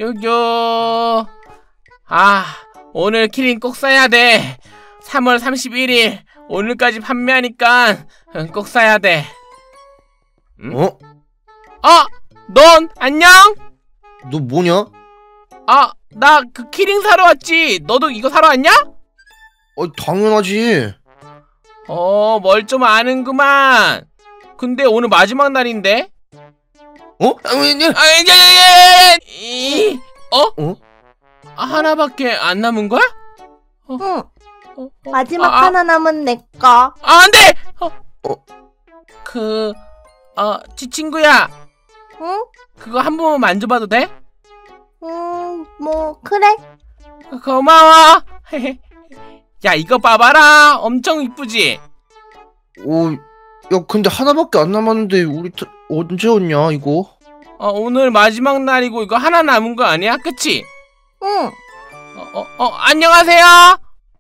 요요. 아, 오늘 키링 꼭 사야 돼. 3월 31일 오늘까지 판매하니까 꼭 사야 돼. 응? 넌 안녕? 너 뭐냐? 나 그 키링 사러 왔지. 너도 이거 사러 왔냐? 당연하지. 뭘 좀 아는구만. 근데 오늘 마지막 날인데? 하나밖에 안 남은 거야? 응. 마지막 하나 남은 내 거. 안 돼! 친구야. 응? 그거 한 번만 만져봐도 돼? 뭐, 그래. 고마워. 야, 이거 봐봐라. 엄청 이쁘지? 야, 근데 하나밖에 안 남았는데 우리 언제 왔냐, 이거? 오늘 마지막 날이고 이거 하나 남은 거 아니야? 그치? 응. 안녕하세요.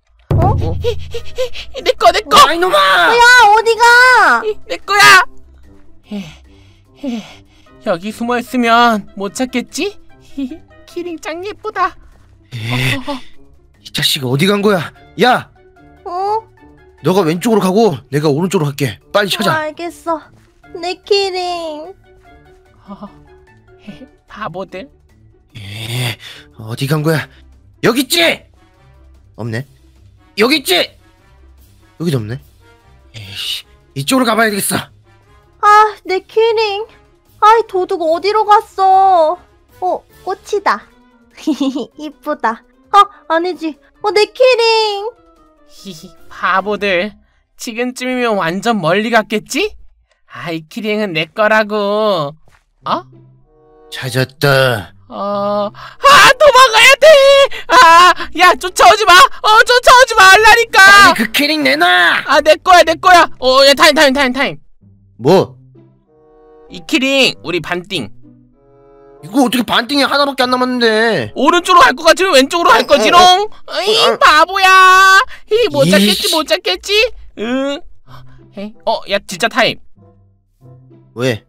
내꺼. 이놈아! 야, 어디가? 내 거야. 여기 숨어 있으면 못 찾겠지? 키링 짱 예쁘다. 이 자식 어디 간 거야? 야! 너가 왼쪽으로 가고 내가 오른쪽으로 갈게. 빨리 찾아. 알겠어. 내 키링. 바보들. 어디 간 거야? 여기 있지? 없네. 여기 있지? 여기도 없네. 에이씨, 이쪽으로 가봐야 되겠어. 내 키링. 도둑 어디로 갔어? 꽃이다. 이쁘다. 아니지. 내 키링. 바보들. 지금쯤이면 완전 멀리 갔겠지? 이 키링은 내 거라고. 찾았다. 도망가야 돼! 야, 쫓아오지 마! 쫓아오지 말라니까! 빨리 그 키링 내놔! 내 거야! 야, 타임. 뭐? 이 키링, 우리 반띵. 이거 어떻게 반띵이 하나밖에 안 남았는데? 오른쪽으로 갈 것 같으면 왼쪽으로 갈 거지롱? 바보야! 못 잡겠지? 응. 야, 진짜 타임. 왜?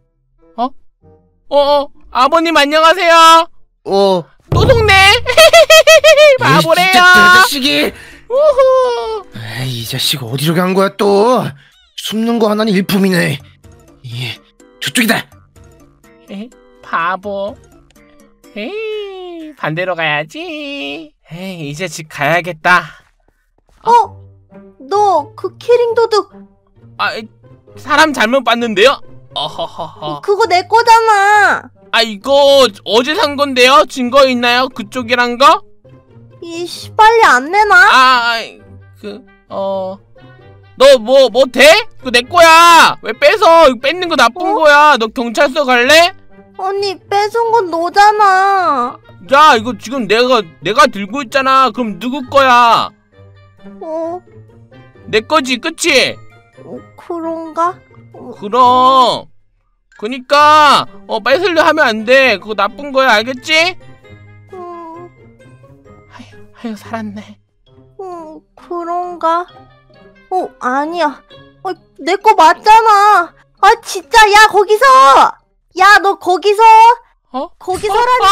아버님 안녕하세요. 또 속네. 바보래요. 진짜 저 자식이. 우후. 이 자식 어디로 간 거야 또? 숨는 거 하나는 일품이네. 저쪽이다. 바보. 반대로 가야지. 이제 집 가야겠다. 너 그 키링 도둑. 사람 잘못 봤는데요? 어허허허. 그거 내 거잖아. 이거 어제 산 건데요? 증거 있나요? 그쪽이란 거? 빨리 안 내놔? 너 뭐 돼? 그거 내 거야. 왜 뺏어? 이거 뺏는 거 나쁜 거야. 너 경찰서 갈래? 아니, 뺏은 건 너잖아. 야, 이거 지금 내가 들고 있잖아. 그럼 누구 거야? 내 거지, 그치? 그런가? 그럼. 그니까 뺏으려 하면 안 돼. 그거 나쁜 거야, 알겠지? 아유, 살았네. 그런가? 아니야. 내 거 맞잖아. 진짜. 야, 거기서. 야, 너 거기서. 거기서라니까.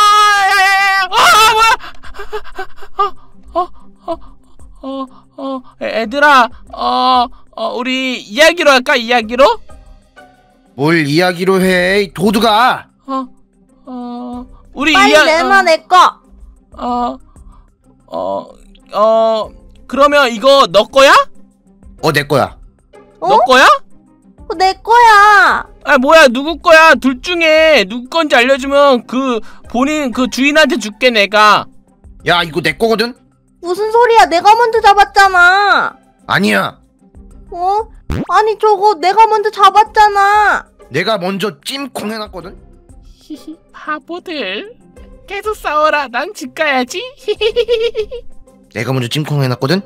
뭐야? 애들아, 우리 이야기로 할까? 이야기로? 뭘 이야기로 해, 이 도둑아! 우리 빨리 내놔, 내 거. 그러면 이거 너 거야? 내 거야. 너 거야? 내 거야. 뭐야, 누구 거야? 둘 중에 누구 건지 알려주면 본인 주인한테 줄게, 내가. 야, 이거 내 거거든? 무슨 소리야? 내가 먼저 잡았잖아. 아니야. 아니, 저거 내가 먼저 잡았잖아. 내가 먼저 찜콩 해놨거든? 바보들. 계속 싸워라. 난 집 가야지. 내가 먼저 찜콩 해놨거든?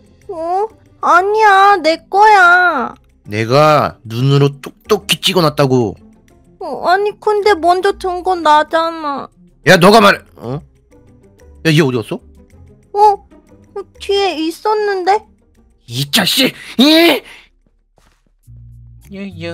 아니야, 내 거야. 내가 눈으로 똑똑히 찍어놨다고. 아니, 근데 먼저 든 건 나잖아. 야, 너가 말해. 야, 얘 어디 갔어? 뒤에 있었는데? 이 자식!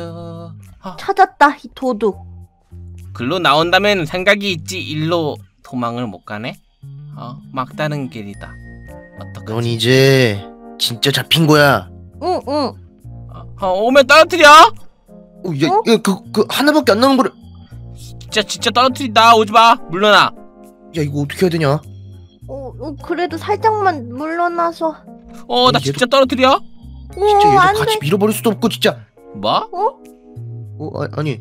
찾았다, 이 도둑. 글로 나온다면 생각이 있지. 일로 도망을 못 가네. 막다른 길이다. 어떡하지? 넌 이제 진짜 잡힌 거야. 응. 오면 떨어뜨려. 야, 그 하나밖에 안 남은 거를. 진짜 떨어뜨린다. 오지마. 물러나. 야, 이거 어떻게 해야 되냐? 그래도 살짝만 물러나서. 나 진짜 떨어뜨려. 진짜 얘도 안 같이 돼. 밀어버릴 수도 없고 진짜. 뭐? 아니.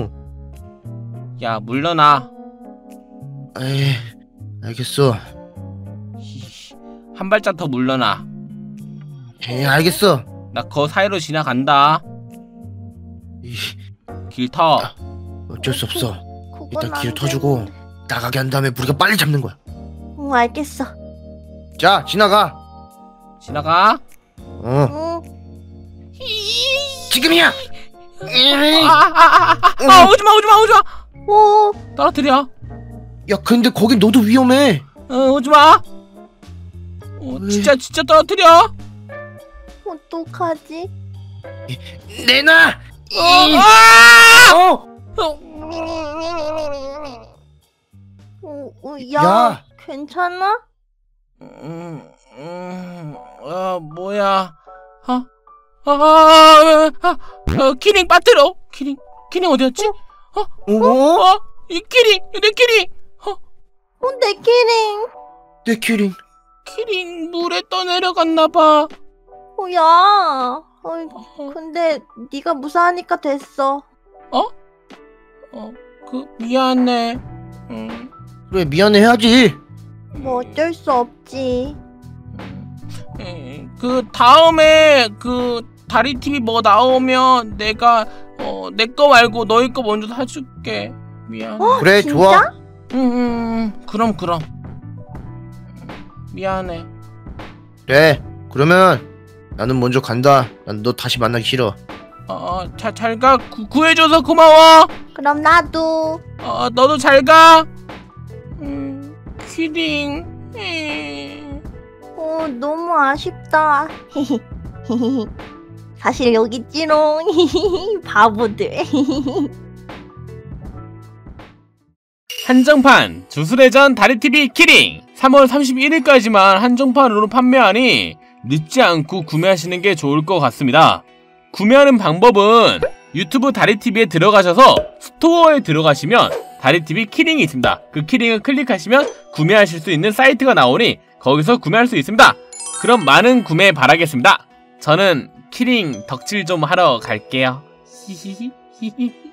야, 물러나. 에이, 알겠어. 한 발짝 더 물러나. 에이, 알겠어. 나 그 사이로 지나간다. 이, 길 터. 어쩔 수 없어. 그건 일단 안 길을 터주고 되는데. 나가게 한 다음에 우리가 빨리 잡는 거야. 응, 알겠어. 자, 지나가. 지나가. 응. 지금이야. 오지마. 오, 떨어뜨려. 야, 근데 거긴 너도 위험해. 오지마. 진짜 떨어뜨려. 어떡하지? 내놔. 야, 괜찮아? 뭐야? 키링 빠뜨려. 키링 어디였지? 이 키링, 내 키링. 내 키링. 내 키링. 키링 물에 떠내려갔나봐. 야. 근데 네가 무사하니까 됐어. 미안해. 그래, 미안해 해야지. 뭐 어쩔 수 없지. 그 다음에 그 다리 TV 뭐 나오면 내가 내 거 말고 너희 거 먼저 사줄게. 미안. 그래, 진짜? 좋아. 그럼. 미안해. 그래, 그러면 나는 먼저 간다. 난 너 다시 만나기 싫어. 잘 가. 구해줘서 고마워. 그럼 나도. 너도 잘 가. 키링. 너무 아쉽다. 사실 여기 있지롱. 바보들. 한정판 주술회전 다리TV 키링 3월 31일까지만 한정판으로 판매하니 늦지 않고 구매하시는 게 좋을 것 같습니다. 구매하는 방법은 유튜브 다리TV에 들어가셔서 스토어에 들어가시면 다리TV 키링이 있습니다. 그 키링을 클릭하시면 구매하실 수 있는 사이트가 나오니 거기서 구매할 수 있습니다. 그럼 많은 구매 바라겠습니다. 저는 키링 덕질 좀 하러 갈게요. 히히히.